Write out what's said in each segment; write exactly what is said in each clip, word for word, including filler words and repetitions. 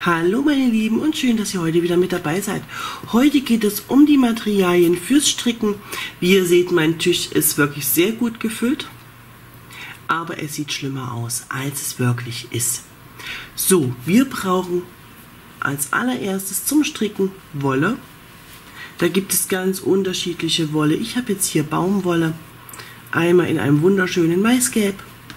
Hallo meine Lieben und schön, dass ihr heute wieder mit dabei seid. Heute geht es um die Materialien fürs Stricken. Wie ihr seht, mein Tisch ist wirklich sehr gut gefüllt, aber es sieht schlimmer aus, als es wirklich ist. So, wir brauchen als allererstes zum Stricken Wolle. Da gibt es ganz unterschiedliche Wolle. Ich habe jetzt hier Baumwolle, einmal in einem wunderschönen Maisgelb.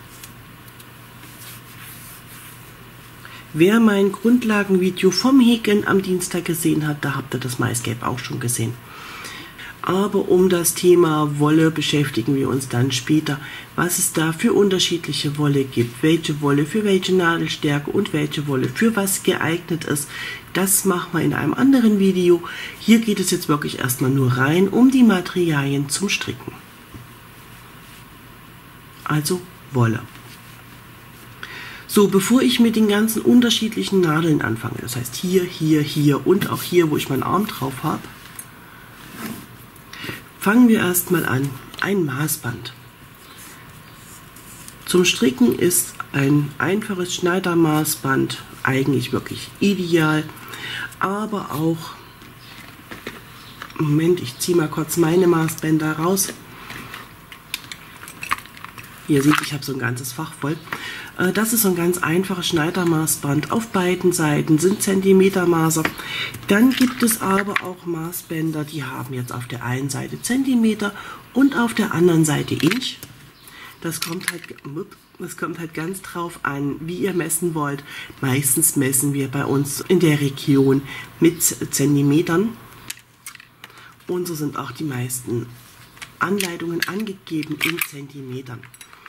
Wer mein Grundlagenvideo vom Häkeln am Dienstag gesehen hat, da habt ihr das Maisgelb auch schon gesehen. Aber um das Thema Wolle beschäftigen wir uns dann später, was es da für unterschiedliche Wolle gibt, welche Wolle für welche Nadelstärke und welche Wolle für was geeignet ist. Das machen wir in einem anderen Video. Hier geht es jetzt wirklich erstmal nur rein um die Materialien zum Stricken. Also Wolle. So, bevor ich mit den ganzen unterschiedlichen Nadeln anfange, das heißt hier, hier, hier und auch hier, wo ich meinen Arm drauf habe, fangen wir erstmal an. Ein Maßband. Zum Stricken ist ein einfaches Schneidermaßband eigentlich wirklich ideal, aber auch, Moment, ich ziehe mal kurz meine Maßbänder raus. Ihr seht, ich habe so ein ganzes Fach voll. Das ist so ein ganz einfaches Schneidermaßband. Auf beiden Seiten sind Zentimetermaße. Dann gibt es aber auch Maßbänder, die haben jetzt auf der einen Seite Zentimeter und auf der anderen Seite Inch. Das kommt halt, das kommt halt ganz drauf an, wie ihr messen wollt. Meistens messen wir bei uns in der Region mit Zentimetern. Und so sind auch die meisten Anleitungen angegeben in Zentimetern.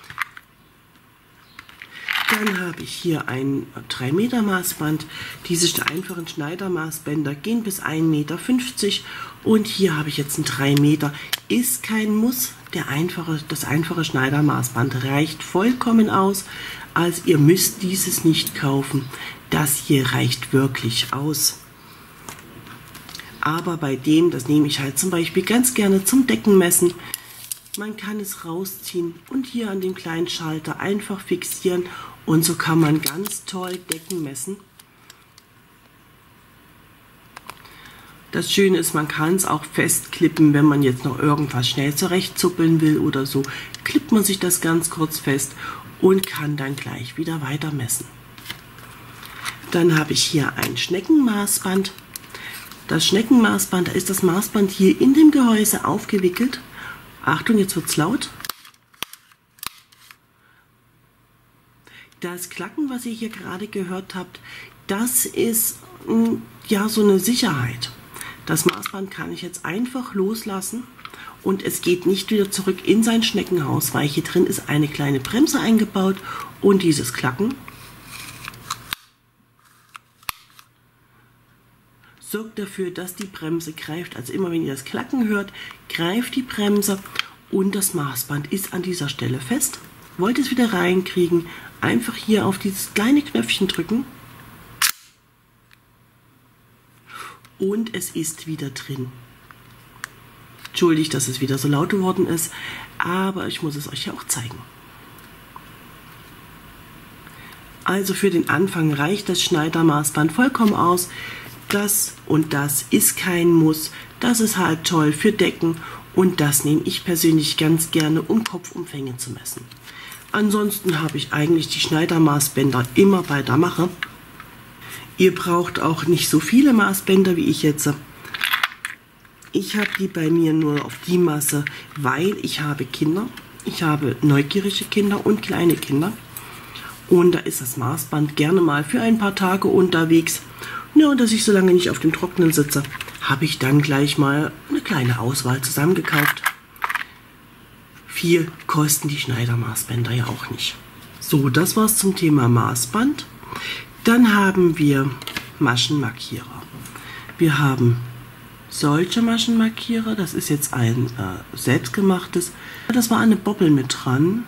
Dann habe ich hier ein drei Meter Maßband. Diese einfachen Schneidermaßbänder gehen bis ein Meter fünfzig und hier habe ich jetzt ein drei Meter. Ist kein Muss, der einfache, das einfache Schneidermaßband reicht vollkommen aus. Also ihr müsst dieses nicht kaufen. Das hier reicht wirklich aus. Aber bei dem, das nehme ich halt zum Beispiel ganz gerne zum Deckenmessen. Man kann es rausziehen und hier an dem kleinen Schalter einfach fixieren und so kann man ganz toll Decken messen. Das Schöne ist, man kann es auch festklippen, wenn man jetzt noch irgendwas schnell zurechtzuppeln will oder so. Klippt man sich das ganz kurz fest und kann dann gleich wieder weiter messen. Dann habe ich hier ein Schneckenmaßband. Das Schneckenmaßband, da ist das Maßband hier in dem Gehäuse aufgewickelt. Achtung, jetzt wird es laut. Das Klacken, was ihr hier gerade gehört habt, das ist ja so eine Sicherheit. Das Maßband kann ich jetzt einfach loslassen und es geht nicht wieder zurück in sein Schneckenhaus, weil hier drin ist eine kleine Bremse eingebaut und dieses Klacken sorgt dafür, dass die Bremse greift. Also immer wenn ihr das Klacken hört, greift die Bremse und das Maßband ist an dieser Stelle fest. Wollt ihr es wieder reinkriegen, einfach hier auf dieses kleine Knöpfchen drücken und es ist wieder drin. Entschuldigt, dass es wieder so laut geworden ist, aber ich muss es euch ja auch zeigen. Also für den Anfang reicht das Schneidermaßband vollkommen aus. Das und das ist kein Muss, das ist halt toll für Decken und das nehme ich persönlich ganz gerne, um Kopfumfänge zu messen. Ansonsten habe ich eigentlich die Schneidermaßbänder immer bei der Mache. Ihr braucht auch nicht so viele Maßbänder wie ich jetzt. Ich habe die bei mir nur auf die Masse, weil ich habe Kinder. Ich habe neugierige Kinder und kleine Kinder. Und da ist das Maßband gerne mal für ein paar Tage unterwegs. Ja, und dass ich so lange nicht auf dem Trocknen sitze, habe ich dann gleich mal eine kleine Auswahl zusammengekauft. Viel kosten die Schneidermaßbänder ja auch nicht. So, das war's zum Thema Maßband. Dann haben wir Maschenmarkierer. Wir haben solche Maschenmarkierer. Das ist jetzt ein äh, selbstgemachtes. Das war eine Bobbel mit dran.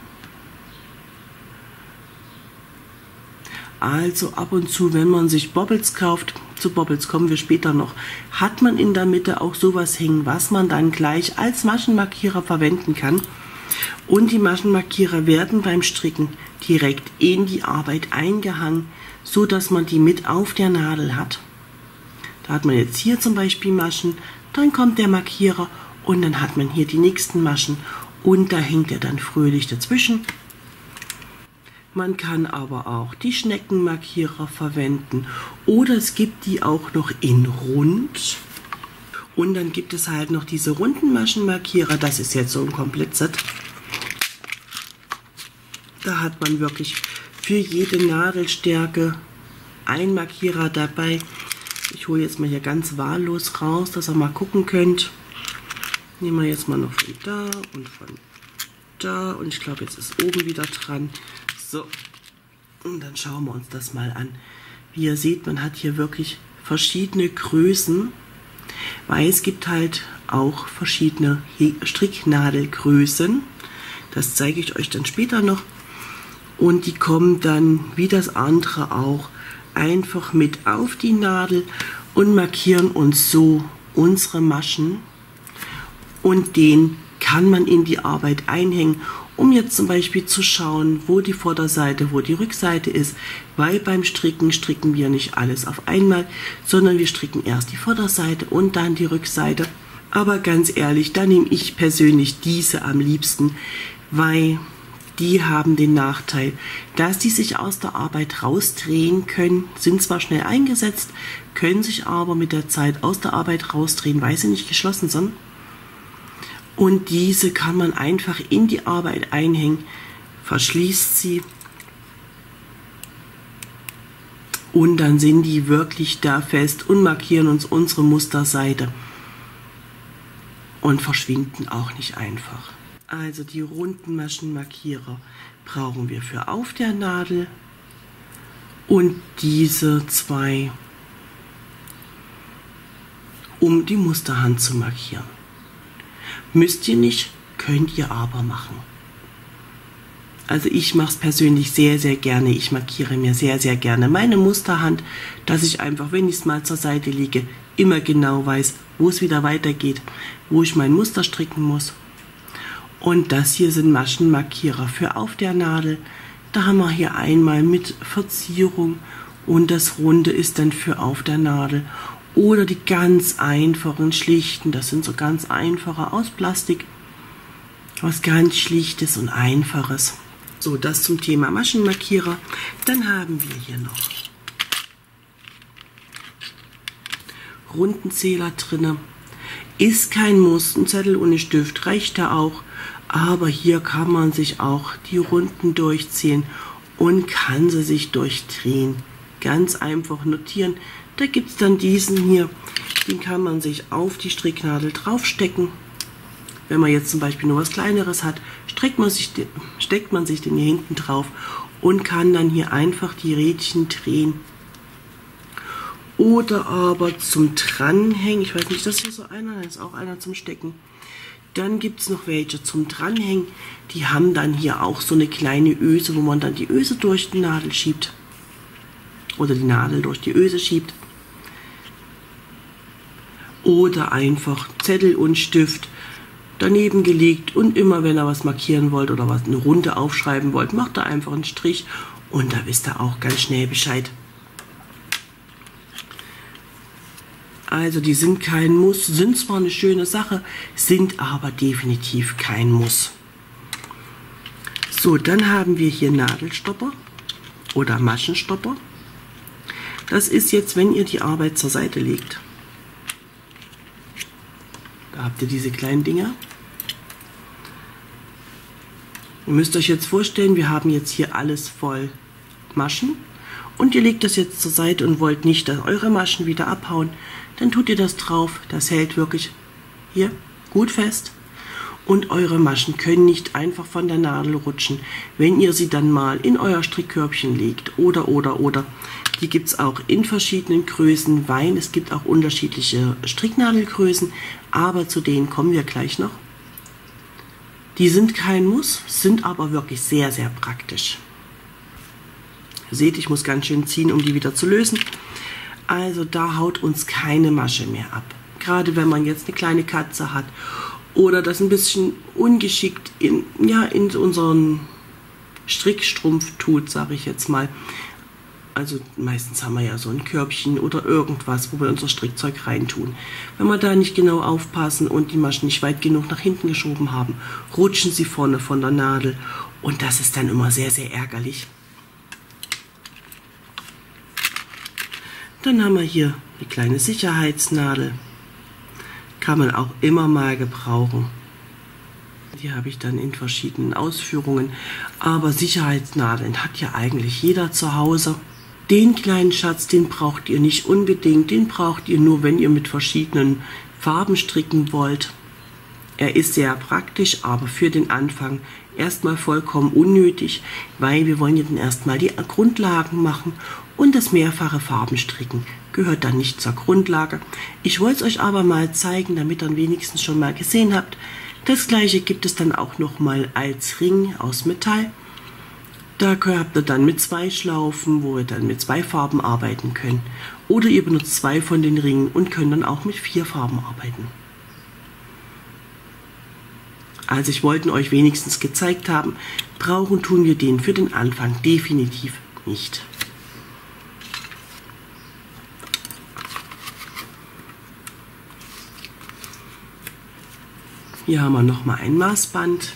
Also ab und zu, wenn man sich Bobbles kauft, zu Bobbles kommen wir später noch, hat man in der Mitte auch sowas hängen, was man dann gleich als Maschenmarkierer verwenden kann. Und die Maschenmarkierer werden beim Stricken direkt in die Arbeit eingehangen, so dass man die mit auf der Nadel hat. Da hat man jetzt hier zum Beispiel Maschen, dann kommt der Markierer und dann hat man hier die nächsten Maschen und da hängt er dann fröhlich dazwischen. Man kann aber auch die Schneckenmarkierer verwenden oder es gibt die auch noch in rund. Und dann gibt es halt noch diese runden Maschenmarkierer, das ist jetzt so ein Komplettset. Da hat man wirklich für jede Nadelstärke ein Markierer dabei. Ich hole jetzt mal hier ganz wahllos raus, dass ihr mal gucken könnt. Nehmen wir jetzt mal noch von da und von da und ich glaube jetzt ist oben wieder dran. So, und dann schauen wir uns das mal an. Wie ihr seht, man hat hier wirklich verschiedene Größen, weil es gibt halt auch verschiedene Stricknadelgrößen. Das zeige ich euch dann später noch. Und die kommen dann, wie das andere auch, einfach mit auf die Nadel und markieren uns so unsere Maschen. Und den kann man in die Arbeit einhängen, um jetzt zum Beispiel zu schauen, wo die Vorderseite, wo die Rückseite ist, weil beim Stricken stricken wir nicht alles auf einmal, sondern wir stricken erst die Vorderseite und dann die Rückseite. Aber ganz ehrlich, da nehme ich persönlich diese am liebsten, weil die haben den Nachteil, dass die sich aus der Arbeit rausdrehen können, sind zwar schnell eingesetzt, können sich aber mit der Zeit aus der Arbeit rausdrehen, weil sie nicht geschlossen sind. Und diese kann man einfach in die Arbeit einhängen, verschließt sie und dann sind die wirklich da fest und markieren uns unsere Musterseite und verschwinden auch nicht einfach. Also die runden Maschenmarkierer brauchen wir für auf der Nadel und diese zwei, um die Musterhand zu markieren. Müsst ihr nicht, könnt ihr aber machen. Also ich mache es persönlich sehr, sehr gerne. Ich markiere mir sehr, sehr gerne meine Musterhand, dass ich einfach, wenn ich es mal zur Seite lege, immer genau weiß, wo es wieder weitergeht, wo ich mein Muster stricken muss. Und das hier sind Maschenmarkierer für auf der Nadel. Da haben wir hier einmal mit Verzierung und das Runde ist dann für auf der Nadel. Oder die ganz einfachen, schlichten, das sind so ganz einfache aus Plastik. Was ganz Schlichtes und Einfaches. So, das zum Thema Maschenmarkierer. Dann haben wir hier noch Rundenzähler drinne. Ist kein Muss, ein Zettel und ein Stift reicht da auch. Aber hier kann man sich auch die Runden durchzählen und kann sie sich durchdrehen. Ganz einfach notieren. Da gibt es dann diesen hier, den kann man sich auf die Stricknadel draufstecken. Wenn man jetzt zum Beispiel nur was Kleineres hat, streckt man sich, steckt man sich den hier hinten drauf und kann dann hier einfach die Rädchen drehen. Oder aber zum Dranhängen, ich weiß nicht, das ist hier so einer, da ist auch einer zum Stecken. Dann gibt es noch welche zum Dranhängen, die haben dann hier auch so eine kleine Öse, wo man dann die Öse durch die Nadel schiebt. Oder die Nadel durch die Öse schiebt. Oder einfach Zettel und Stift daneben gelegt und immer wenn ihr was markieren wollt oder was eine Runde aufschreiben wollt, macht ihr einfach einen Strich und da wisst ihr auch ganz schnell Bescheid. Also die sind kein Muss, sind zwar eine schöne Sache, sind aber definitiv kein Muss. So, dann haben wir hier Nadelstopper oder Maschenstopper. Das ist jetzt, wenn ihr die Arbeit zur Seite legt. Da habt ihr diese kleinen Dinger. Ihr müsst euch jetzt vorstellen, wir haben jetzt hier alles voll Maschen. Und ihr legt das jetzt zur Seite und wollt nicht, dass eure Maschen wieder abhauen. Dann tut ihr das drauf. Das hält wirklich hier gut fest. Und eure Maschen können nicht einfach von der Nadel rutschen, wenn ihr sie dann mal in euer Strickkörbchen legt. Oder, oder, oder. Die gibt es auch in verschiedenen Größen, weil es gibt auch unterschiedliche Stricknadelgrößen, aber zu denen kommen wir gleich noch. Die sind kein Muss, sind aber wirklich sehr, sehr praktisch. Ihr seht, ich muss ganz schön ziehen, um die wieder zu lösen. Also da haut uns keine Masche mehr ab. Gerade wenn man jetzt eine kleine Katze hat oder das ein bisschen ungeschickt in, ja, in unseren Strickstrumpf tut, sage ich jetzt mal. Also meistens haben wir ja so ein Körbchen oder irgendwas, wo wir unser Strickzeug reintun. Wenn wir da nicht genau aufpassen und die Maschen nicht weit genug nach hinten geschoben haben, rutschen sie vorne von der Nadel und das ist dann immer sehr, sehr ärgerlich. Dann haben wir hier eine kleine Sicherheitsnadel. Kann man auch immer mal gebrauchen. Die habe ich dann in verschiedenen Ausführungen. Aber Sicherheitsnadeln hat ja eigentlich jeder zu Hause. Den kleinen Schatz, den braucht ihr nicht unbedingt. Den braucht ihr nur, wenn ihr mit verschiedenen Farben stricken wollt. Er ist sehr praktisch, aber für den Anfang erstmal vollkommen unnötig, weil wir wollen ja dann erstmal die Grundlagen machen und das mehrfache Farbenstricken gehört dann nicht zur Grundlage. Ich wollte es euch aber mal zeigen, damit ihr wenigstens schon mal gesehen habt. Das gleiche gibt es dann auch noch mal als Ring aus Metall. Da habt ihr dann mit zwei Schlaufen, wo ihr dann mit zwei Farben arbeiten könnt. Oder ihr benutzt zwei von den Ringen und könnt dann auch mit vier Farben arbeiten. Also ich wollte euch wenigstens gezeigt haben, brauchen tun wir den für den Anfang definitiv nicht. Hier haben wir nochmal ein Maßband.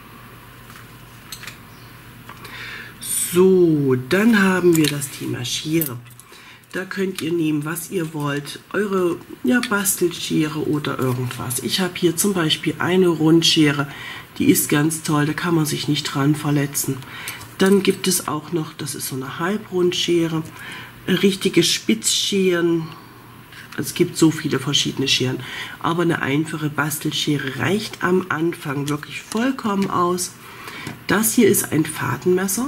So, dann haben wir das Thema Schere. Da könnt ihr nehmen, was ihr wollt. Eure ja, Bastelschere oder irgendwas. Ich habe hier zum Beispiel eine Rundschere. Die ist ganz toll, da kann man sich nicht dran verletzen. Dann gibt es auch noch, das ist so eine Halbrundschere, richtige Spitzscheren. Es gibt so viele verschiedene Scheren, aber eine einfache Bastelschere reicht am Anfang wirklich vollkommen aus. Das hier ist ein Fadenmesser.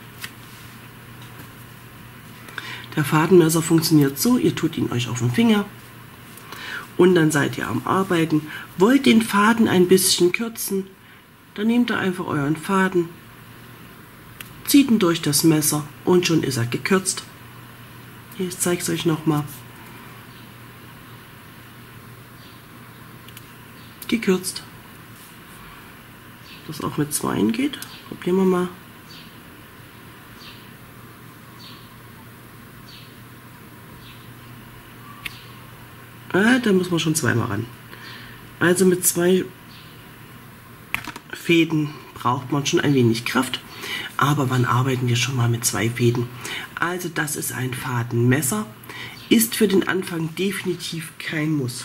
Der Fadenmesser funktioniert so, ihr tut ihn euch auf den Finger und dann seid ihr am Arbeiten. Wollt den Faden ein bisschen kürzen, dann nehmt ihr einfach euren Faden, zieht ihn durch das Messer und schon ist er gekürzt. Hier, ich zeige es euch nochmal. Gekürzt. Das auch mit zweien geht. Probieren wir mal. Ah, da muss man schon zweimal ran. Also mit zwei Fäden braucht man schon ein wenig Kraft. Aber wann arbeiten wir schon mal mit zwei Fäden? Also das ist ein Fadenmesser. Ist für den Anfang definitiv kein Muss.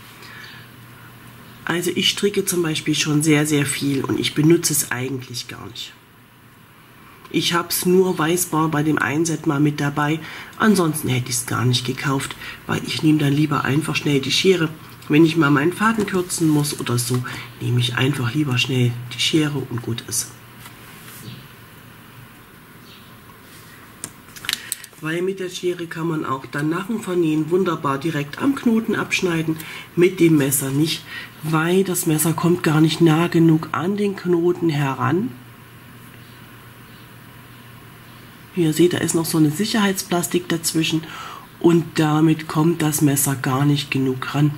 Also ich stricke zum Beispiel schon sehr, sehr viel und ich benutze es eigentlich gar nicht. Ich habe es nur weißbar bei dem Einset mal mit dabei, ansonsten hätte ich es gar nicht gekauft, weil ich nehme dann lieber einfach schnell die Schere. Wenn ich mal meinen Faden kürzen muss oder so, nehme ich einfach lieber schnell die Schere und gut ist. Weil mit der Schere kann man auch dann nach dem Vernähen wunderbar direkt am Knoten abschneiden, mit dem Messer nicht, weil das Messer kommt gar nicht nah genug an den Knoten heran. Wie ihr seht, da ist noch so eine Sicherheitsplastik dazwischen und damit kommt das Messer gar nicht genug ran.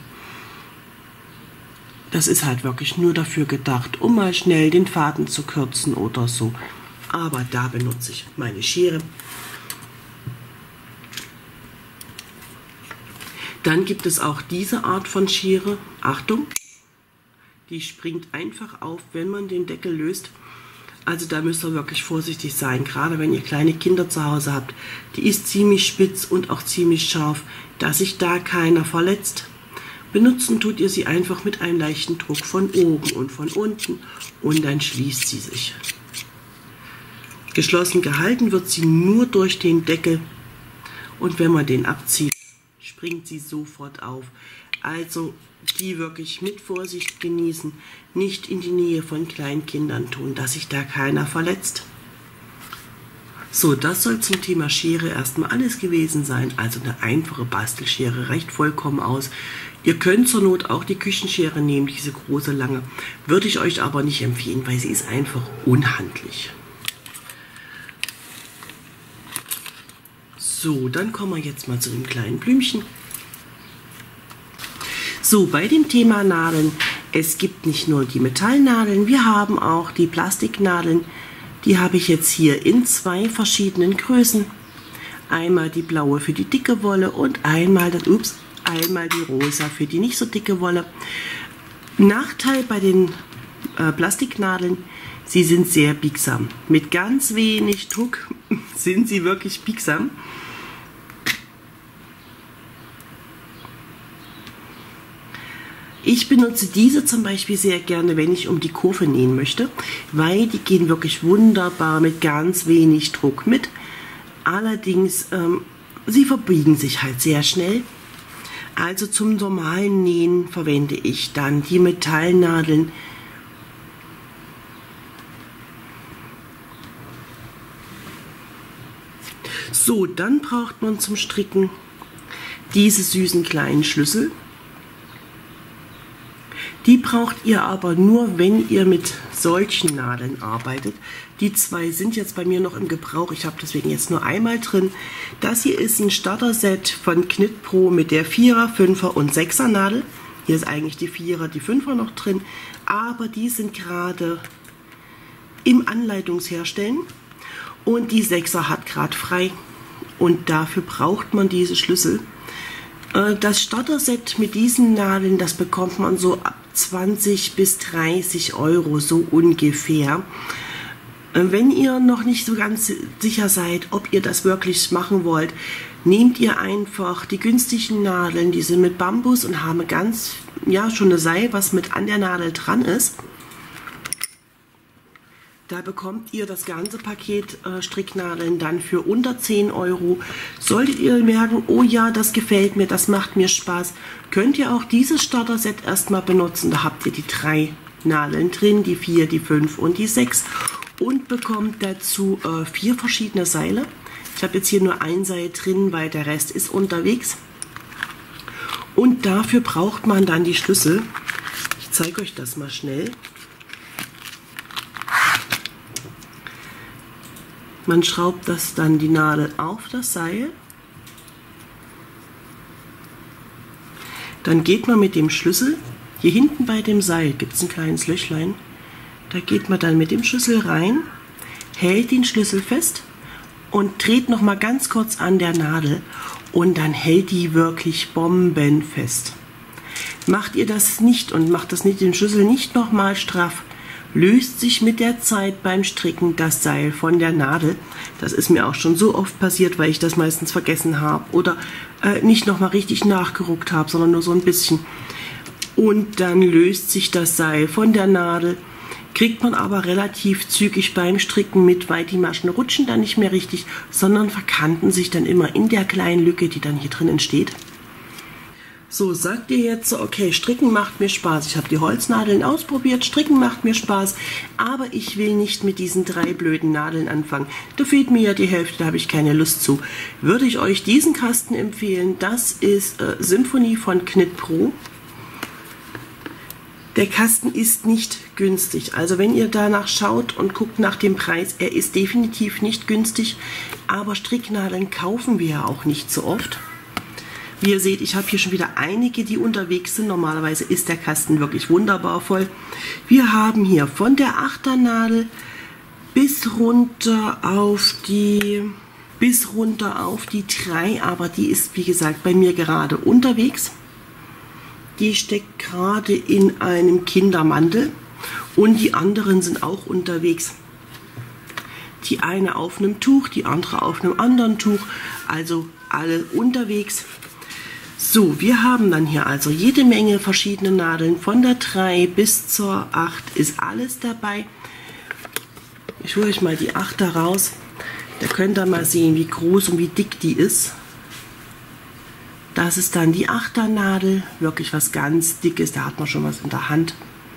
Das ist halt wirklich nur dafür gedacht, um mal schnell den Faden zu kürzen oder so. Aber da benutze ich meine Schere. Dann gibt es auch diese Art von Schere. Achtung, die springt einfach auf, wenn man den Deckel löst. Also da müsst ihr wirklich vorsichtig sein, gerade wenn ihr kleine Kinder zu Hause habt. Die ist ziemlich spitz und auch ziemlich scharf, dass sich da keiner verletzt. Benutzen tut ihr sie einfach mit einem leichten Druck von oben und von unten und dann schließt sie sich. Geschlossen gehalten wird sie nur durch den Deckel und wenn man den abzieht, springt sie sofort auf. Also die wirklich mit Vorsicht genießen, nicht in die Nähe von kleinen Kindern tun, dass sich da keiner verletzt. So, das soll zum Thema Schere erstmal alles gewesen sein. Also eine einfache Bastelschere reicht vollkommen aus. Ihr könnt zur Not auch die Küchenschere nehmen, diese große lange. Würde ich euch aber nicht empfehlen, weil sie ist einfach unhandlich. So, dann kommen wir jetzt mal zu dem kleinen Blümchen. So, bei dem Thema Nadeln, es gibt nicht nur die Metallnadeln, wir haben auch die Plastiknadeln. Die habe ich jetzt hier in zwei verschiedenen Größen. Einmal die blaue für die dicke Wolle und einmal, das, ups, einmal die rosa für die nicht so dicke Wolle. Nachteil bei den äh, Plastiknadeln, sie sind sehr biegsam. Mit ganz wenig Druck sind sie wirklich biegsam. Ich benutze diese zum Beispiel sehr gerne, wenn ich um die Kurve nähen möchte, weil die gehen wirklich wunderbar mit ganz wenig Druck mit. Allerdings, ähm, sie verbiegen sich halt sehr schnell. Also zum normalen Nähen verwende ich dann die Metallnadeln. So, dann braucht man zum Stricken diese süßen kleinen Schlüssel. Die braucht ihr aber nur, wenn ihr mit solchen Nadeln arbeitet. Die zwei sind jetzt bei mir noch im Gebrauch. Ich habe deswegen jetzt nur einmal drin. Das hier ist ein Starter-Set von Knitpro mit der Vierer, Fünfer und Sechser Nadel. Hier ist eigentlich die Vierer, die Fünfer noch drin. Aber die sind gerade im Anleitungsherstellen. Und die Sechser hat gerade frei. Und dafür braucht man diese Schlüssel. Das Starter-Set mit diesen Nadeln, das bekommt man so ab zwanzig bis dreißig Euro, so ungefähr. Wenn ihr noch nicht so ganz sicher seid, ob ihr das wirklich machen wollt, nehmt ihr einfach die günstigen Nadeln, die sind mit Bambus und haben ganz, ja, schon eine Seil, was mit an der Nadel dran ist. Da bekommt ihr das ganze Paket äh, Stricknadeln dann für unter zehn Euro. Solltet ihr merken, oh ja, das gefällt mir, das macht mir Spaß, könnt ihr auch dieses Starter-Set erstmal benutzen. Da habt ihr die drei Nadeln drin, die vier, die fünf und die sechs und bekommt dazu äh, vier verschiedene Seile. Ich habe jetzt hier nur ein Seil drin, weil der Rest ist unterwegs. Und dafür braucht man dann die Schlüssel. Ich zeige euch das mal schnell. Man schraubt das dann die Nadel auf das Seil. Dann geht man mit dem Schlüssel, hier hinten bei dem Seil gibt es ein kleines Löchlein, da geht man dann mit dem Schlüssel rein, hält den Schlüssel fest und dreht noch mal ganz kurz an der Nadel und dann hält die wirklich bombenfest. Macht ihr das nicht und macht das nicht den Schlüssel nicht noch mal straff, löst sich mit der Zeit beim Stricken das Seil von der Nadel. Das ist mir auch schon so oft passiert, weil ich das meistens vergessen habe oder äh, nicht nochmal richtig nachgeruckt habe, sondern nur so ein bisschen. Und dann löst sich das Seil von der Nadel, kriegt man aber relativ zügig beim Stricken mit, weil die Maschen rutschen dann nicht mehr richtig, sondern verkanten sich dann immer in der kleinen Lücke, die dann hier drin entsteht. So, sagt ihr jetzt, okay, Stricken macht mir Spaß. Ich habe die Holznadeln ausprobiert, Stricken macht mir Spaß, aber ich will nicht mit diesen drei blöden Nadeln anfangen. Da fehlt mir ja die Hälfte, da habe ich keine Lust zu. Würde ich euch diesen Kasten empfehlen, das ist äh, Symphony von Knitpro. Der Kasten ist nicht günstig, also wenn ihr danach schaut und guckt nach dem Preis, er ist definitiv nicht günstig, aber Stricknadeln kaufen wir ja auch nicht so oft. Wie ihr seht, ich habe hier schon wieder einige, die unterwegs sind. Normalerweise ist der Kasten wirklich wunderbar voll. Wir haben hier von der Achternadel bis runter auf die bis runter auf die drei, aber die ist wie gesagt bei mir gerade unterwegs. Die steckt gerade in einem Kindermantel und die anderen sind auch unterwegs. Die eine auf einem Tuch, die andere auf einem anderen Tuch, also alle unterwegs. So, wir haben dann hier also jede Menge verschiedene Nadeln, von der drei bis zur acht ist alles dabei. Ich hole euch mal die achter raus, da könnt ihr mal sehen, wie groß und wie dick die ist. Das ist dann die Achternadel, wirklich was ganz Dickes, da hat man schon was in der Hand.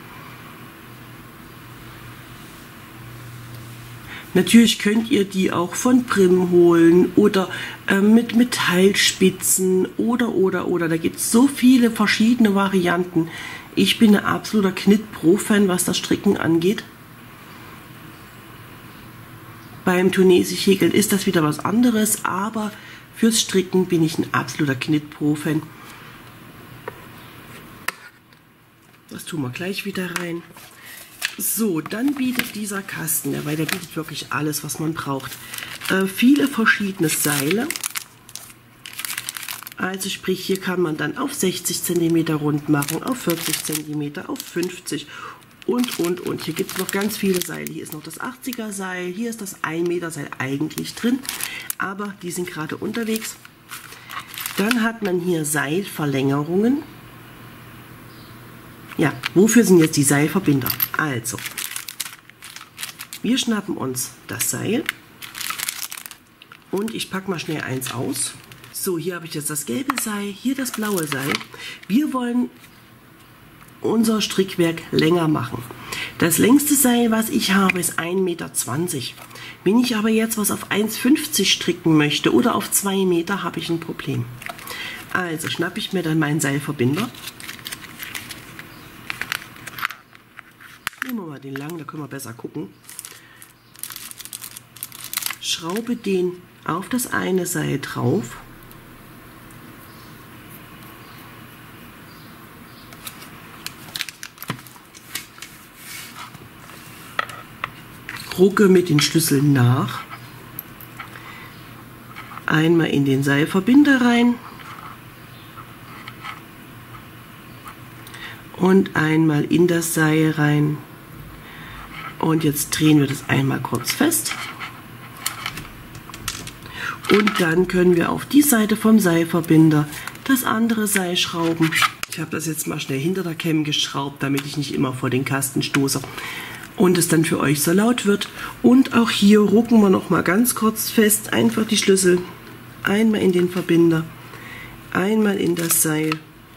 Natürlich könnt ihr die auch von Prim holen oder äh, mit Metallspitzen oder oder oder. Da gibt es so viele verschiedene Varianten. Ich bin ein absoluter Knitpro-Fan, was das Stricken angeht. Beim Tunesisch häkeln ist das wieder was anderes, aber fürs Stricken bin ich ein absoluter Knitpro-Fan. Das tun wir gleich wieder rein. So, dann bietet dieser Kasten, weil der bietet wirklich alles, was man braucht. Äh, viele verschiedene Seile. Also sprich, hier kann man dann auf sechzig Zentimeter rund machen, auf vierzig Zentimeter, auf fünfzig und, und, und. Hier gibt es noch ganz viele Seile. Hier ist noch das achtziger Seil, hier ist das ein Meter Seil eigentlich drin, aber die sind gerade unterwegs. Dann hat man hier Seilverlängerungen. Ja, wofür sind jetzt die Seilverbinder? Also, wir schnappen uns das Seil und ich packe mal schnell eins aus. So, hier habe ich jetzt das gelbe Seil, hier das blaue Seil. Wir wollen unser Strickwerk länger machen. Das längste Seil, was ich habe, ist ein Meter zwanzig. Wenn ich aber jetzt was auf eins fünfzig stricken möchte oder auf zwei Meter, habe ich ein Problem. Also schnappe ich mir dann meinen Seilverbinder. Nehmen wir mal den langen, da können wir besser gucken. Schraube den auf das eine Seil drauf. Rucke mit den Schlüsseln nach. Einmal in den Seilverbinder rein. Und einmal in das Seil rein. Und jetzt drehen wir das einmal kurz fest. Und dann können wir auf die Seite vom Seilverbinder das andere Seil schrauben. Ich habe das jetzt mal schnell hinter der Kämme geschraubt, damit ich nicht immer vor den Kasten stoße und es dann für euch so laut wird. Und auch hier rucken wir noch mal ganz kurz fest, einfach die Schlüssel einmal in den Verbinder, einmal in das Seil,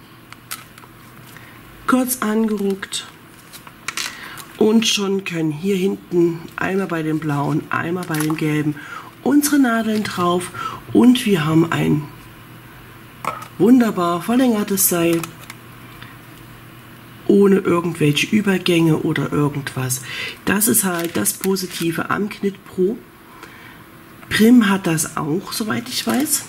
kurz angeruckt und schon können hier hinten einmal bei dem blauen, einmal bei dem gelben unsere Nadeln drauf und wir haben ein wunderbar verlängertes Seil ohne irgendwelche Übergänge oder irgendwas. Das ist halt das Positive am Knit Pro. Prim hat das auch, soweit ich weiß.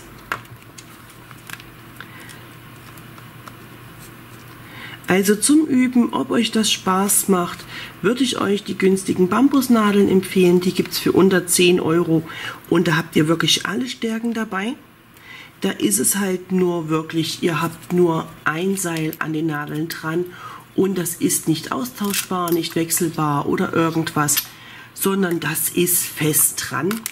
Also zum Üben, ob euch das Spaß macht, würde ich euch die günstigen Bambusnadeln empfehlen. Die gibt es für unter zehn Euro und da habt ihr wirklich alle Stärken dabei. Da ist es halt nur wirklich, ihr habt nur ein Seil an den Nadeln dran und das ist nicht austauschbar, nicht wechselbar oder irgendwas, sondern das ist fest dran.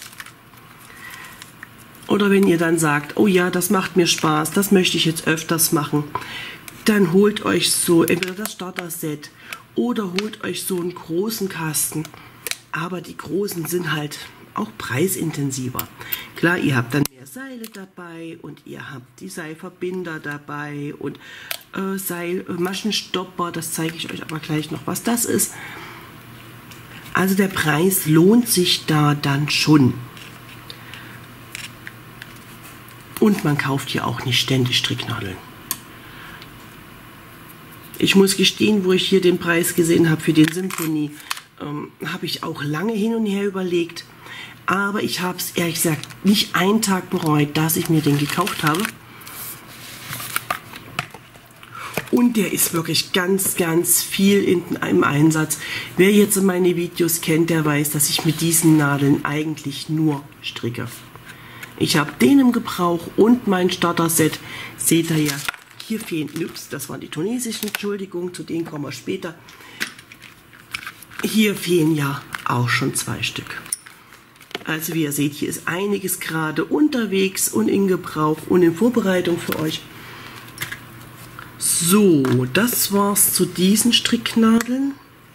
Oder wenn ihr dann sagt, oh ja, das macht mir Spaß, das möchte ich jetzt öfters machen, dann holt euch so entweder das Starter-Set oder holt euch so einen großen Kasten. Aber die großen sind halt auch preisintensiver. Klar, ihr habt dann mehr Seile dabei und ihr habt die Seilverbinder dabei und äh, Seil, äh, Maschenstopper, das zeige ich euch aber gleich noch, was das ist. Also der Preis lohnt sich da dann schon. Und man kauft hier auch nicht ständig Stricknadeln. Ich muss gestehen, wo ich hier den Preis gesehen habe für den Symphony, ähm, habe ich auch lange hin und her überlegt. Aber ich habe es ehrlich gesagt nicht einen Tag bereut, dass ich mir den gekauft habe. Und der ist wirklich ganz, ganz viel in einem Einsatz. Wer jetzt meine Videos kennt, der weiß, dass ich mit diesen Nadeln eigentlich nur stricke. Ich habe den im Gebrauch und mein Starter-Set. Seht ihr ja, hier fehlen, ups, das waren die tunesischen, Entschuldigung, zu denen kommen wir später. Hier fehlen ja auch schon zwei Stück. Also wie ihr seht, hier ist einiges gerade unterwegs und in Gebrauch und in Vorbereitung für euch. So, das war's zu diesen Stricknadeln.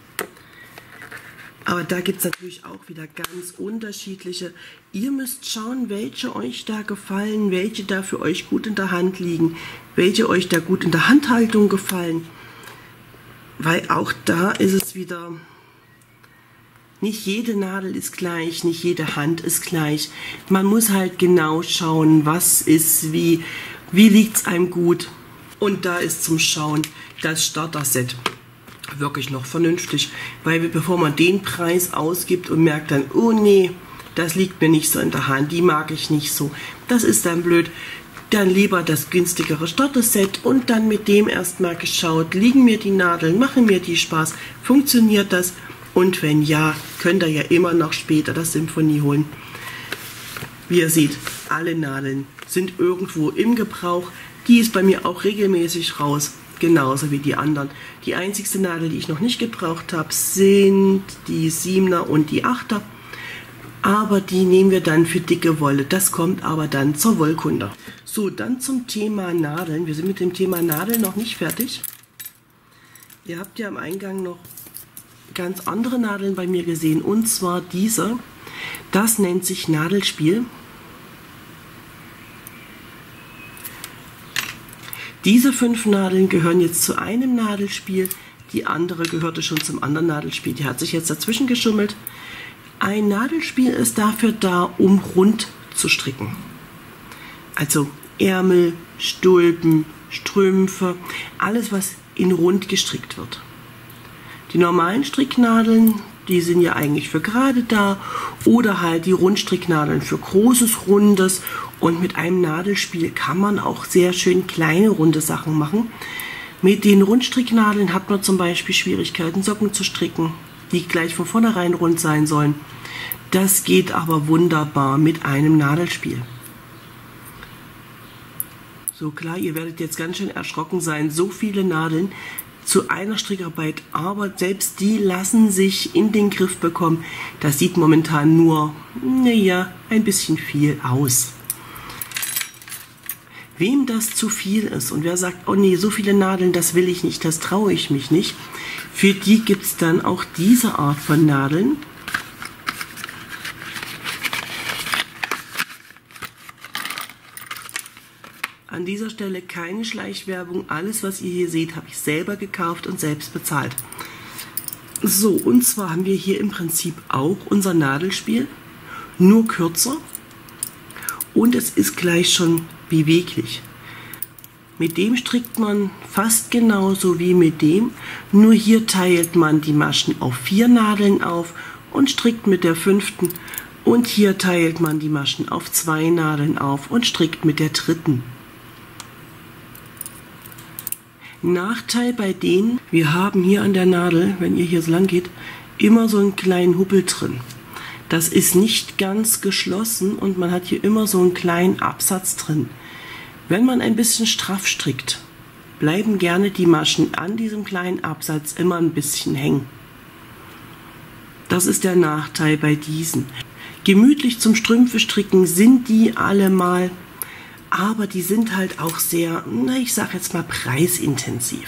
Aber da gibt es natürlich auch wieder ganz unterschiedliche. Ihr müsst schauen, welche euch da gefallen, welche da für euch gut in der Hand liegen, welche euch da gut in der Handhaltung gefallen. Weil auch da ist es wieder, nicht jede Nadel ist gleich, nicht jede Hand ist gleich. Man muss halt genau schauen, was ist wie, wie liegt es einem gut. Und da ist zum Schauen das Starter-Set wirklich noch vernünftig, weil bevor man den Preis ausgibt und merkt dann, oh nee, das liegt mir nicht so in der Hand, die mag ich nicht so, das ist dann blöd, dann lieber das günstigere Starter-Set und dann mit dem erstmal geschaut, liegen mir die Nadeln, machen mir die Spaß, funktioniert das und wenn ja, könnt ihr ja immer noch später das Symphony holen. Wie ihr seht, alle Nadeln sind irgendwo im Gebrauch. Die ist bei mir auch regelmäßig raus, genauso wie die anderen. Die einzigste Nadel, die ich noch nicht gebraucht habe, sind die Siebener und die Achter. Aber die nehmen wir dann für dicke Wolle. Das kommt aber dann zur Wollkunde. So, dann zum Thema Nadeln. Wir sind mit dem Thema Nadeln noch nicht fertig. Ihr habt ja am Eingang noch ganz andere Nadeln bei mir gesehen. Und zwar diese. Das nennt sich Nadelspiel. Diese fünf Nadeln gehören jetzt zu einem Nadelspiel. Die andere gehörte schon zum anderen Nadelspiel. Die hat sich jetzt dazwischen geschummelt. Ein Nadelspiel ist dafür da, um rund zu stricken. Also Ärmel, Stulpen, Strümpfe, alles was in rund gestrickt wird. Die normalen Stricknadeln, die sind ja eigentlich für gerade da, oder halt die Rundstricknadeln für großes, rundes. Und mit einem Nadelspiel kann man auch sehr schön kleine, runde Sachen machen. Mit den Rundstricknadeln hat man zum Beispiel Schwierigkeiten, Socken zu stricken, die gleich von vornherein rund sein sollen. Das geht aber wunderbar mit einem Nadelspiel. So klar, ihr werdet jetzt ganz schön erschrocken sein, so viele Nadeln zu einer Strickarbeit, aber selbst die lassen sich in den Griff bekommen. Das sieht momentan nur, naja, ein bisschen viel aus. Wem das zu viel ist und wer sagt, oh nee, so viele Nadeln, das will ich nicht, das traue ich mich nicht, für die gibt es dann auch diese Art von Nadeln. An dieser Stelle keine Schleichwerbung, alles was ihr hier seht, habe ich selber gekauft und selbst bezahlt. So, und zwar haben wir hier im Prinzip auch unser Nadelspiel, nur kürzer und es ist gleich schon beweglich. Mit dem strickt man fast genauso wie mit dem, nur hier teilt man die Maschen auf vier Nadeln auf und strickt mit der fünften und hier teilt man die Maschen auf zwei Nadeln auf und strickt mit der dritten. Nachteil bei denen, wir haben hier an der Nadel, wenn ihr hier so lang geht, immer so einen kleinen Hubbel drin. Das ist nicht ganz geschlossen und man hat hier immer so einen kleinen Absatz drin. Wenn man ein bisschen straff strickt, bleiben gerne die Maschen an diesem kleinen Absatz immer ein bisschen hängen. Das ist der Nachteil bei diesen. Gemütlich zum Strümpfe stricken sind die allemal, aber die sind halt auch sehr, na, ich sag jetzt mal preisintensiv.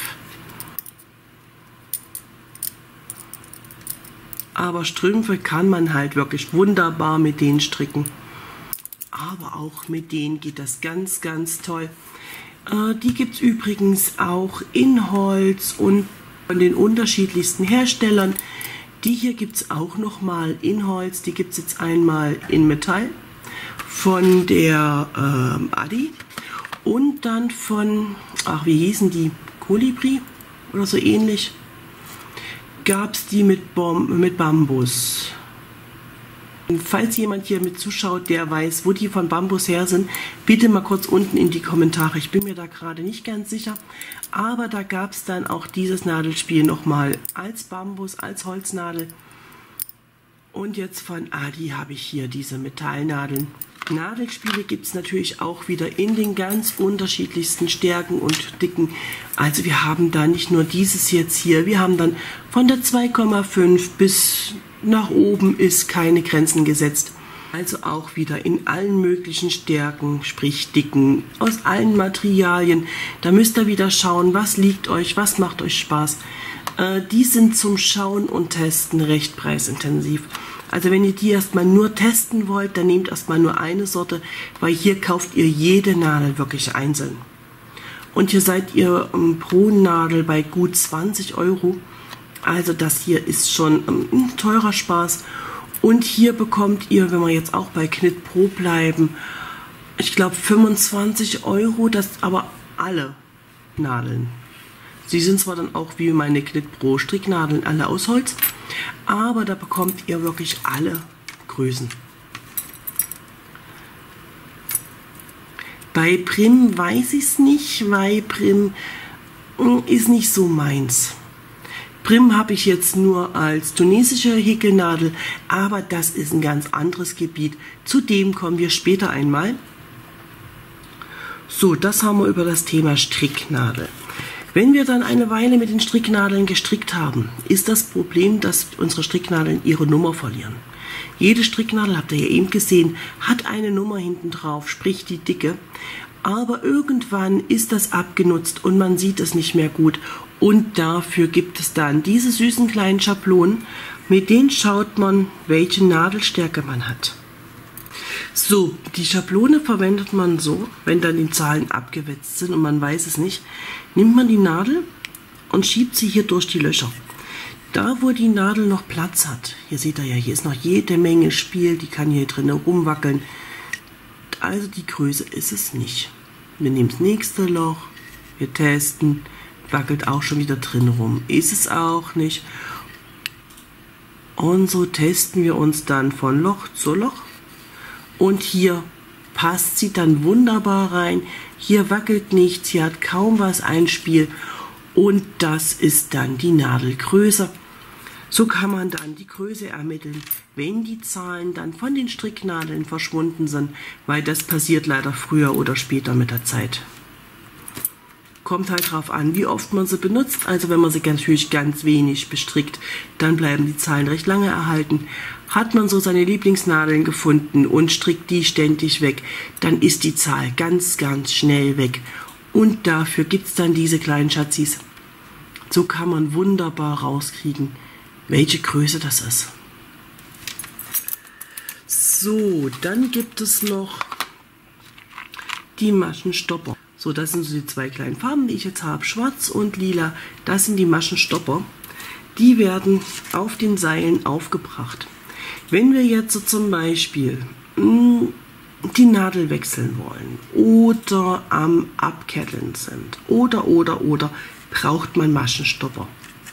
Aber Strümpfe kann man halt wirklich wunderbar mit denen stricken. Aber auch mit denen geht das ganz, ganz toll. Äh, die gibt es übrigens auch in Holz und von den unterschiedlichsten Herstellern. Die hier gibt es auch nochmal in Holz. Die gibt es jetzt einmal in Metall von der ähm, Adi und dann von, ach wie hießen die, Kolibri oder so ähnlich, gab es die mit, Bom mit Bambus. Falls jemand hier mit zuschaut, der weiß, wo die von Bambus her sind, bitte mal kurz unten in die Kommentare. Ich bin mir da gerade nicht ganz sicher, aber da gab es dann auch dieses Nadelspiel nochmal als Bambus, als Holznadel. Und jetzt von Adi habe ich hier diese Metallnadeln. Nadelspiele gibt es natürlich auch wieder in den ganz unterschiedlichsten Stärken und Dicken. Also wir haben da nicht nur dieses jetzt hier, wir haben dann von der zwei Komma fünf bis nach oben ist keine Grenzen gesetzt. Also auch wieder in allen möglichen Stärken, sprich Dicken, aus allen Materialien. Da müsst ihr wieder schauen, was liegt euch, was macht euch Spaß. Äh, die sind zum Schauen und Testen recht preisintensiv. Also wenn ihr die erstmal nur testen wollt, dann nehmt erstmal nur eine Sorte, weil hier kauft ihr jede Nadel wirklich einzeln. Und hier seid ihr ähm, pro Nadel bei gut zwanzig Euro. Also das hier ist schon ähm, ein teurer Spaß. Und hier bekommt ihr, wenn wir jetzt auch bei Knit Pro bleiben, ich glaube fünfundzwanzig Euro, das aber alle Nadeln. Sie sind zwar dann auch wie meine Knit Pro Stricknadeln alle aus Holz, aber da bekommt ihr wirklich alle Größen. Bei Prim weiß ich es nicht, weil Prim ist nicht so meins. Prim habe ich jetzt nur als tunesische Häkelnadel, aber das ist ein ganz anderes Gebiet. Zu dem kommen wir später einmal. So, das haben wir über das Thema Stricknadel. Wenn wir dann eine Weile mit den Stricknadeln gestrickt haben, ist das Problem, dass unsere Stricknadeln ihre Nummer verlieren. Jede Stricknadel, habt ihr ja eben gesehen, hat eine Nummer hinten drauf, sprich die Dicke. Aber irgendwann ist das abgenutzt und man sieht es nicht mehr gut. Und dafür gibt es dann diese süßen kleinen Schablonen, mit denen schaut man, welche Nadelstärke man hat. So, die Schablone verwendet man so, wenn dann die Zahlen abgewetzt sind und man weiß es nicht, nimmt man die Nadel und schiebt sie hier durch die Löcher. Da, wo die Nadel noch Platz hat, hier seht ihr ja, hier ist noch jede Menge Spiel, die kann hier drin rumwackeln. Also die Größe ist es nicht. Wir nehmen das nächste Loch, wir testen, wackelt auch schon wieder drin rum. Ist es auch nicht. Und so testen wir uns dann von Loch zu Loch. Und hier passt sie dann wunderbar rein. Hier wackelt nichts, hier hat kaum was ein Spiel. Und das ist dann die Nadelgröße. So kann man dann die Größe ermitteln, wenn die Zahlen dann von den Stricknadeln verschwunden sind, weil das passiert leider früher oder später mit der Zeit. Kommt halt drauf an, wie oft man sie benutzt. Also wenn man sie natürlich ganz wenig bestrickt, dann bleiben die Zahlen recht lange erhalten. Hat man so seine Lieblingsnadeln gefunden und strickt die ständig weg, dann ist die Zahl ganz, ganz schnell weg. Und dafür gibt es dann diese kleinen Schatzis. So kann man wunderbar rauskriegen, welche Größe das ist. So, dann gibt es noch die Maschenstopper. So, das sind so die zwei kleinen Farben, die ich jetzt habe, schwarz und lila. Das sind die Maschenstopper. Die werden auf den Seilen aufgebracht. Wenn wir jetzt so zum Beispiel mh, die Nadel wechseln wollen oder am Abketteln sind oder, oder, oder, braucht man Maschenstopper.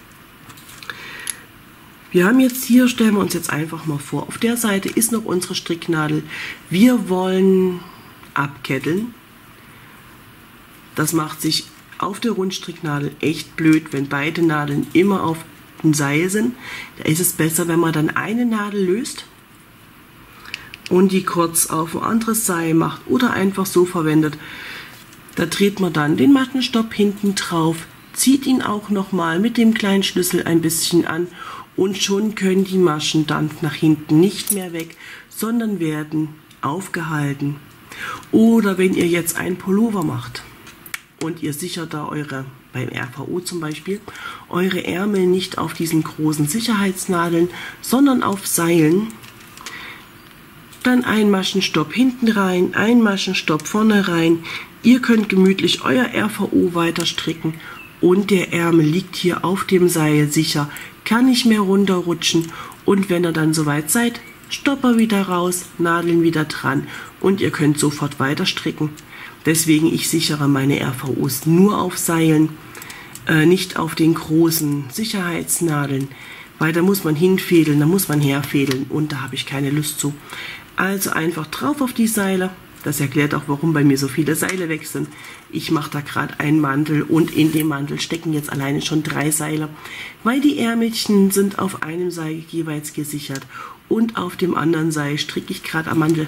Wir haben jetzt hier, stellen wir uns jetzt einfach mal vor, auf der Seite ist noch unsere Stricknadel. Wir wollen abketteln. Das macht sich auf der Rundstricknadel echt blöd, wenn beide Nadeln immer auf dem Seil sind. Da ist es besser, wenn man dann eine Nadel löst und die kurz auf ein anderes Seil macht oder einfach so verwendet. Da dreht man dann den Maschenstopp hinten drauf, zieht ihn auch nochmal mit dem kleinen Schlüssel ein bisschen an und schon können die Maschen dann nach hinten nicht mehr weg, sondern werden aufgehalten. Oder wenn ihr jetzt einen Pullover macht und ihr sichert da eure, beim R V O zum Beispiel, eure Ärmel nicht auf diesen großen Sicherheitsnadeln, sondern auf Seilen, dann ein Maschenstopp hinten rein, ein Maschenstopp vorne rein. Ihr könnt gemütlich euer R V O weiter stricken und der Ärmel liegt hier auf dem Seil sicher, kann nicht mehr runterrutschen und wenn ihr dann soweit seid, Stopper wieder raus, Nadeln wieder dran und ihr könnt sofort weiter stricken. Deswegen ich sichere meine R V Os nur auf Seilen, äh, nicht auf den großen Sicherheitsnadeln, weil da muss man hinfädeln, da muss man herfädeln und da habe ich keine Lust zu. Also einfach drauf auf die Seile. Das erklärt auch, warum bei mir so viele Seile weg sind. Ich mache da gerade einen Mantel und in dem Mantel stecken jetzt alleine schon drei Seile, weil die Ärmelchen sind auf einem Seil jeweils gesichert und auf dem anderen Seil stricke ich gerade am Mantel.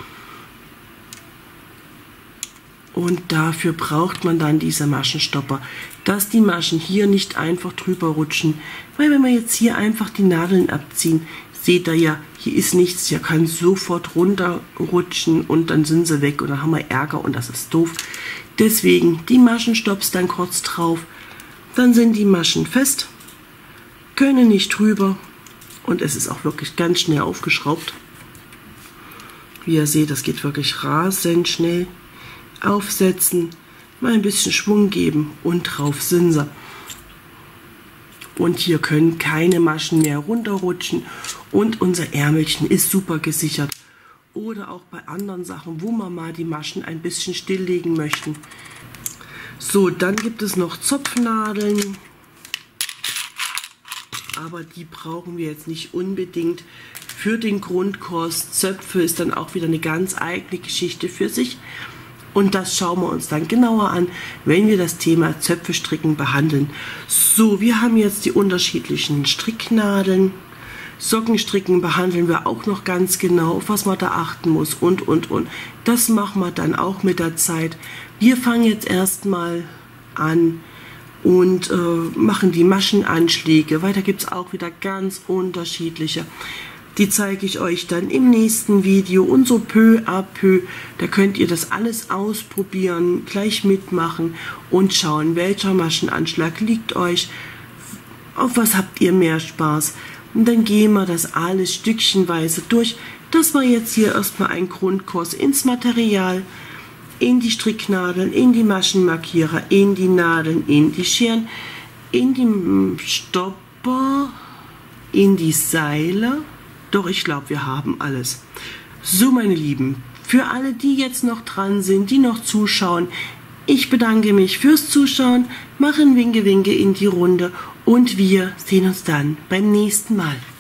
Und dafür braucht man dann diese Maschenstopper, dass die Maschen hier nicht einfach drüber rutschen, weil wenn wir jetzt hier einfach die Nadeln abziehen, seht ihr ja, hier ist nichts, hier kann sofort runterrutschen und dann sind sie weg und dann haben wir Ärger und das ist doof. Deswegen die Maschenstopps dann kurz drauf, dann sind die Maschen fest, können nicht drüber und es ist auch wirklich ganz schnell aufgeschraubt. Wie ihr seht, das geht wirklich rasend schnell. Aufsetzen, mal ein bisschen Schwung geben und drauf sind sie. Und hier können keine Maschen mehr runterrutschen und unser Ärmelchen ist super gesichert. Oder auch bei anderen Sachen, wo man mal die Maschen ein bisschen stilllegen möchten. So, dann gibt es noch Zopfnadeln. Aber die brauchen wir jetzt nicht unbedingt für den Grundkurs. Zöpfe ist dann auch wieder eine ganz eigene Geschichte für sich. Und das schauen wir uns dann genauer an, wenn wir das Thema Zöpfe stricken behandeln. So, wir haben jetzt die unterschiedlichen Stricknadeln. Sockenstricken behandeln wir auch noch ganz genau, auf was man da achten muss und, und, und. Das machen wir dann auch mit der Zeit, Wir fangen jetzt erstmal an und äh, machen die Maschenanschläge. Weiter gibt es auch wieder ganz unterschiedliche. Die zeige ich euch dann im nächsten Video und so peu à peu. Da könnt ihr das alles ausprobieren, gleich mitmachen und schauen, welcher Maschenanschlag liegt euch, auf was habt ihr mehr Spaß. Und dann gehen wir das alles stückchenweise durch. Das war jetzt hier erstmal ein Grundkurs ins Material, in die Stricknadeln, in die Maschenmarkierer, in die Nadeln, in die Scheren, in die Stopper, in die Seile. Doch ich glaube, wir haben alles. So, meine Lieben, für alle, die jetzt noch dran sind, die noch zuschauen, ich bedanke mich fürs Zuschauen, mache ein Winke-Winke in die Runde und wir sehen uns dann beim nächsten Mal.